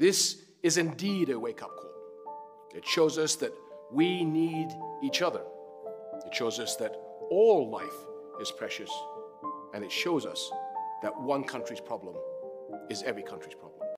This is indeed a wake-up call. It shows us that we need each other. It shows us that all life is precious. And it shows us that one country's problem is every country's problem.